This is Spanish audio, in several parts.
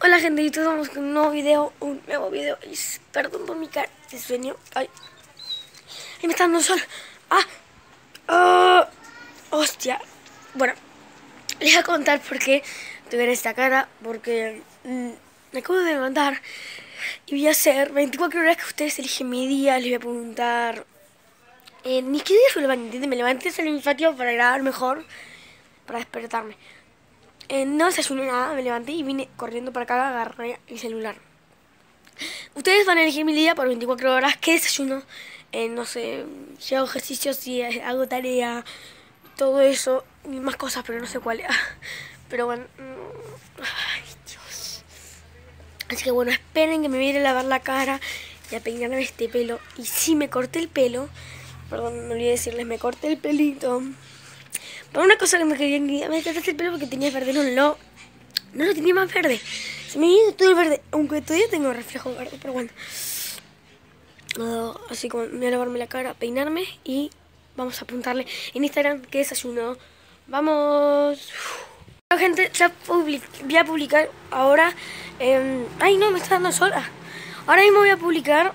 Hola gente, y todos vamos con un nuevo video, y perdón por mi cara de sueño. Ay, me está dando el sol. Hostia. Bueno, les voy a contar por qué tuve esta cara, porque me acabo de levantar y voy a hacer 24 horas que ustedes eligen mi día. Les voy a preguntar ni qué día yo levanté. Me levanté, salí a mi patio para grabar mejor, para despertarme. No desayuné nada, me levanté y vine corriendo para acá, agarré mi celular. Ustedes van a elegir mi día por 24 horas. ¿Qué desayuno? No sé, si hago ejercicio, si hago tarea, todo eso y más cosas, pero no sé cuál. Pero bueno, ay Dios. Así que bueno, esperen que me voy a ir a lavar la cara y a peinarme este pelo. Y si me corté el pelo, perdón, me olvidé decirles, me corté el pelito. Por una cosa que me quería, me corté el pelo porque tenía verde, no lo tenía más verde. Se me vino todo el verde, aunque todavía tengo reflejo verde, pero bueno. Así como voy a lavarme la cara, peinarme y vamos a apuntarle en Instagram qué desayuno. ¡Vamos! Bueno, gente, ya voy a publicar ahora. Ay, no, me está dando sol. Ahora mismo voy a publicar.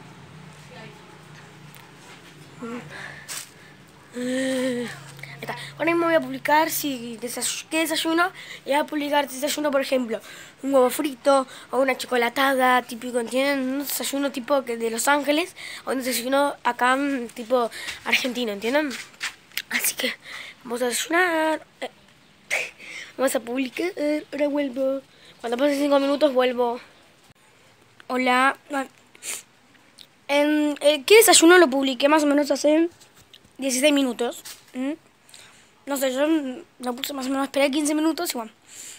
Ahí está. Ahora mismo voy a publicar qué desayuno. Y voy a publicar desayuno, por ejemplo, un huevo frito o una chocolatada típico, ¿entienden? Un desayuno tipo de Los Ángeles o un desayuno acá tipo argentino, ¿entienden? Así que vamos a desayunar. Vamos a publicar. Ahora vuelvo. Cuando pase 5 minutos vuelvo. Hola. ¿Qué desayuno lo publiqué más o menos hace 16 minutos? No sé, yo lo puse más o menos, esperé 15 minutos y bueno.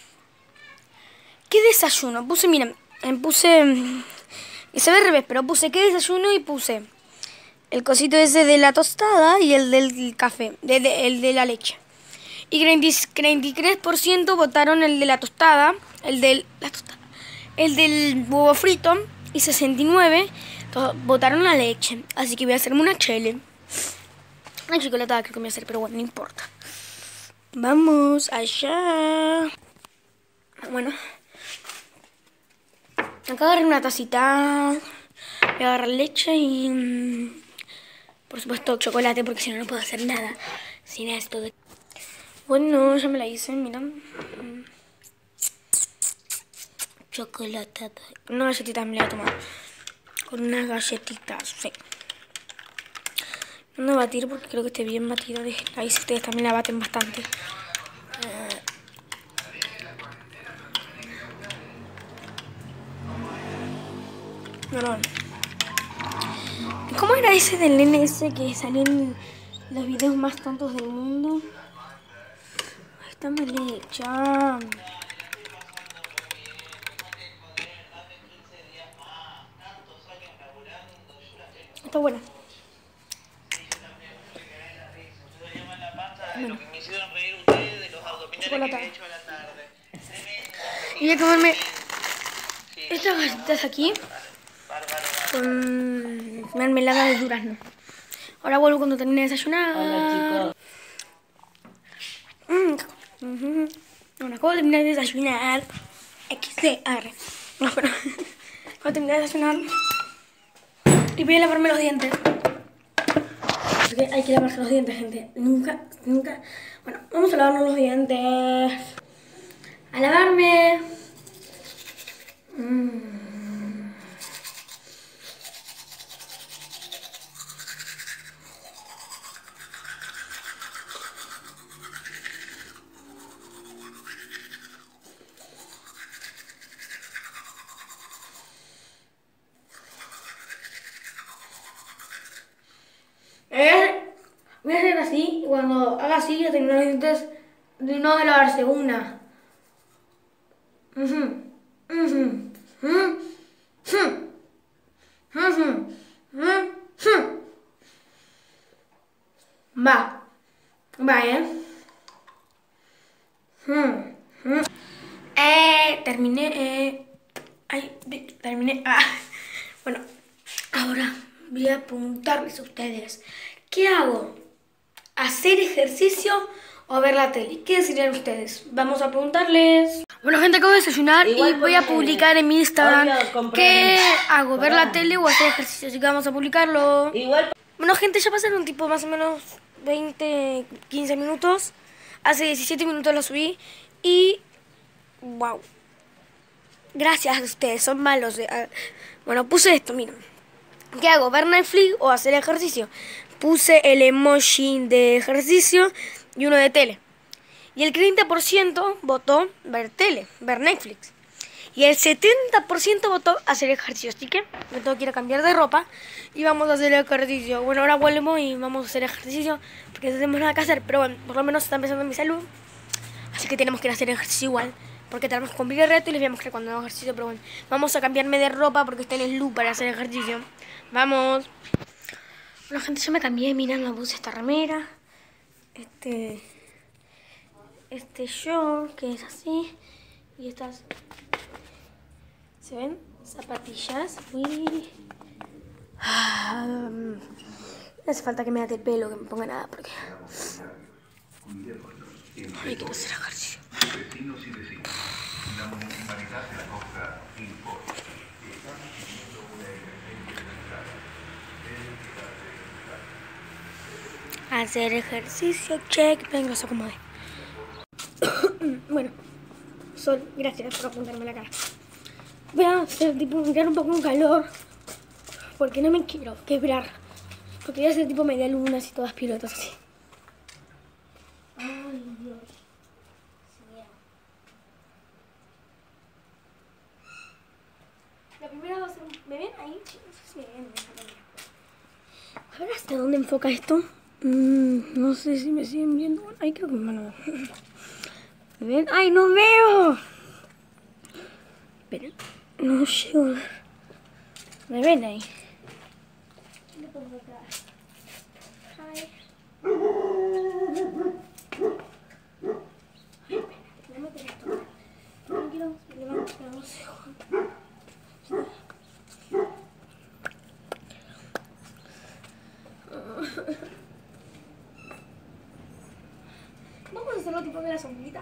¿Qué desayuno? Puse, miren, se ve al revés, pero puse qué desayuno y puse el cosito ese de la tostada y el del café, el de la leche. Y 43% votaron el de la tostada, el del huevo frito, y 69% votaron la leche. Así que voy a hacerme una chele. Una chocolatada creo que me voy a hacer, pero bueno, no importa. Vamos allá. Bueno, acá agarré una tacita. Voy a agarrar leche y por supuesto chocolate, porque si no, no puedo hacer nada sin esto de... Bueno, ya me la hice, miren. Chocolatada. Una galletita me la voy a tomar. Con unas galletitas, sí. No voy a batir porque creo que esté bien batida. Ahí si ustedes también la baten bastante. No. ¿Cómo era ese del nene ese que salió en los videos más tontos del mundo? Está mal hecha. Está buena. Bueno. Chocolatada. Y voy a comerme estas galletitas aquí con mermelada de durazno. Ahora vuelvo cuando termine de desayunar. Hola, chicos. Bueno, acabo de terminar de desayunar. XCR. No, pero acabo de terminar de desayunar. Y voy a lavarme los dientes. Porque hay que lavarse los dientes, gente. Nunca. Bueno, vamos a lavarnos los dientes. A lavarme. Voy a hacer así, y cuando haga así, ya termino los dientes de no de lavarse una. Va, terminé, terminé. Bueno, ahora voy a apuntarles a ustedes. ¿Qué hago? ¿Hacer ejercicio o ver la tele? ¿Qué decidirán ustedes? Vamos a apuntarles. Bueno, gente, acabo de desayunar Igual y voy a publicar en mi Instagram qué hago, ver la Pará. tele o hacer ejercicio, así que vamos a publicarlo. Igual Bueno, gente, ya pasaron tipo más o menos 20, 15 minutos. Hace 17 minutos lo subí y... wow. Gracias a ustedes, son malos. Bueno, puse esto, miren. ¿Qué hago? ¿Ver Netflix o hacer ejercicio? Puse el emoji de ejercicio y uno de tele. Y el 30% votó ver tele, ver Netflix. Y el 70% votó hacer ejercicio. Así que me tengo que ir a cambiar de ropa y vamos a hacer ejercicio. Bueno, ahora vuelvo y vamos a hacer ejercicio porque no tenemos nada que hacer. Pero bueno, por lo menos está empezando mi salud. Así que tenemos que ir a hacer ejercicio igual. Porque tenemos que cumplir el reto y les voy a mostrar cuando hago ejercicio. Pero bueno, vamos a cambiarme de ropa porque está en el look para hacer ejercicio. Vamos. Bueno, gente, yo me cambié. Miren, me puse esta remera. Este short que es así. Y estas... ¿se ven? Zapatillas. Uy. No hace falta que me ate el pelo, que me ponga nada, porque... ay, quiero hacer ejercicio. Vecinos y vecinas, la municipalidad de la costa informa que están viviendo una emergencia sanitaria. Hacer ejercicio, check. Venga, se acomode. Bueno, Sol, gracias por apuntarme la cara. Voy a hacer tipo, entrar un poco en calor, porque no me quiero quebrar. Porque voy a hacer tipo media lunas y todas pilotas así. Ay, Dios. La primera va a ser un... ¿me ven ahí? No sé si me ven. A ver hasta dónde enfoca esto. No sé si me siguen viendo. Ay, creo que me van a ver. ¿Me ven? ¡Ay, no veo! Esperen. No llego a ver. ¿Me ven ahí? ¿Qué le pongo acá? Ay. Ay, espera. Voy a meter esto. No quiero levantar los ojos. Vamos a hacerlo tipo de la sombrita.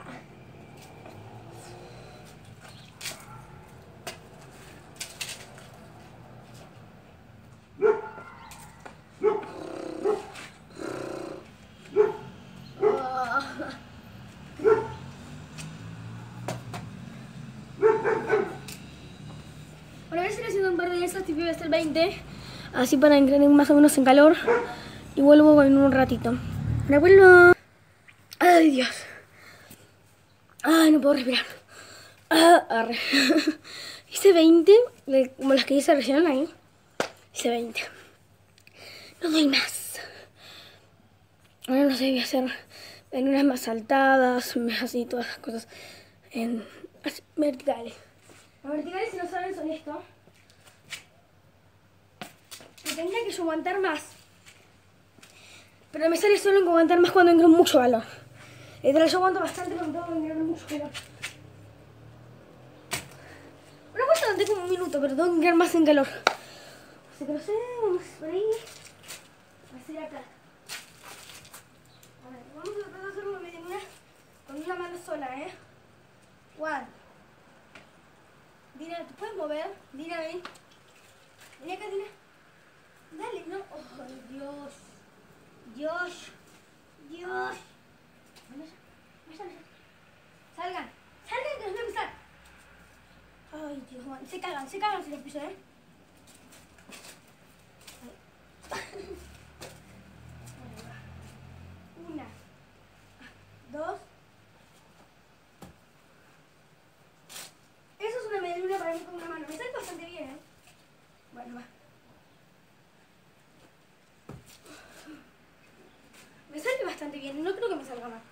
Bueno, voy a seguir haciendo un par de esas, tipo voy a hacer 20. Así para entrar más o menos en calor. Y vuelvo en un ratito. Ahora vuelvo. Ay, Dios. Ay, no puedo respirar. Arre. Hice 20, como las que hice recién ahí. Hice 20. No doy más. Ahora no sé, voy a hacer en unas más saltadas, así, todas las cosas así, verticales. Las verticales, si no saben, son esto. Que tendría que yo aguantar más. Pero me sale solo en aguantar más cuando entro mucho calor. Literal, yo aguanto bastante cuando tengo mucho calor. Una vuelta donde como un minuto, pero tengo que entrar más en calor. Así que no sé, vamos por ahí. Así acá. A ver, vamos a tratar de hacer una media luna con una mano sola, ¿eh? One. Dina, ¿te puedes mover? Dina, ven. Ven acá, Dina. Dale, no. Oh, Dios. Dios. Dios. Vaya, vaya, vaya. Salgan. Salgan que nos voy a pisar. Ay, Dios. Se cagan si los piso, ¿eh? Una. Dos. Eso es una media luna para mí con una mano. Me sale bastante bien, ¿eh? Bueno, va. Me sale bastante bien. No creo que me salga mal.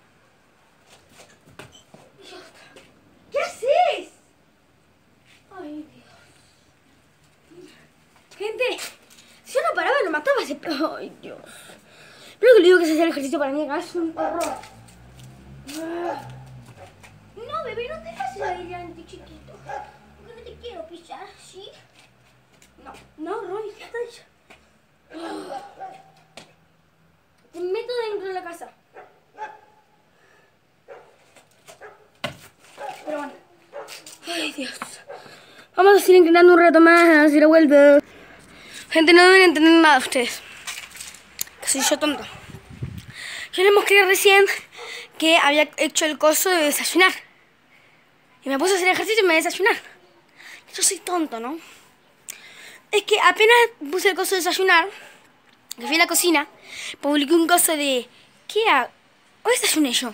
Dios. ¿Qué haces? Ay, Dios. Gente, si yo no paraba, lo mataba. Ay, Dios. Pero que le digo que se hace el ejercicio para mí acá es un horror. No, bebé, no te pases adelante, chiquito. Porque no te quiero pisar, ¿sí? No, Roy, ya está ya. Te meto dentro de la casa. Pero bueno, Ay, Dios. Vamos a seguir intentando un rato más, si la vuelvo. Gente, no deben entender nada ustedes. Que soy yo tonto. Yo les mostré recién que había hecho el coso de desayunar. Y me puse a hacer ejercicio y me desayunar. Yo soy tonto, ¿no? Es que apenas puse el coso de desayunar, que fui a la cocina, publiqué un coso de... ¿Qué hago? Hoy desayuné yo.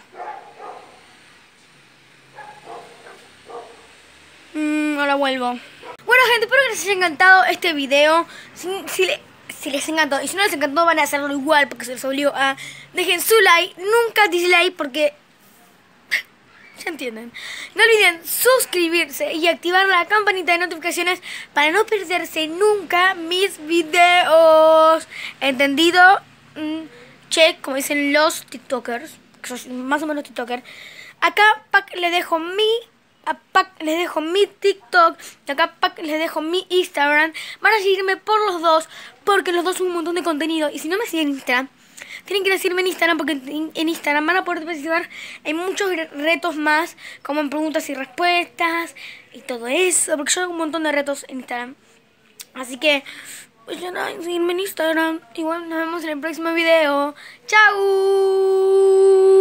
Ahora vuelvo. Bueno, gente, espero que les haya encantado este video. Si les encantó, y si no les encantó, van a hacerlo igual porque se les obligó a... Dejen su like, nunca dislike porque... ya entienden. No olviden suscribirse y activar la campanita de notificaciones para no perderse nunca mis videos. ¿Entendido? Check, como dicen los tiktokers, que soy más o menos tiktoker. Acá les dejo les dejo mi TikTok, y acá les dejo mi Instagram. Van a seguirme por los dos, porque los dos son un montón de contenido. Y si no me siguen en Instagram, tienen que decirme en Instagram, porque en Instagram van a poder participar en muchos retos más, como en preguntas y respuestas y todo eso, porque yo hago un montón de retos en Instagram. Así que, pues ya nada, seguirme en Instagram. Igual nos vemos en el próximo video. ¡Chao!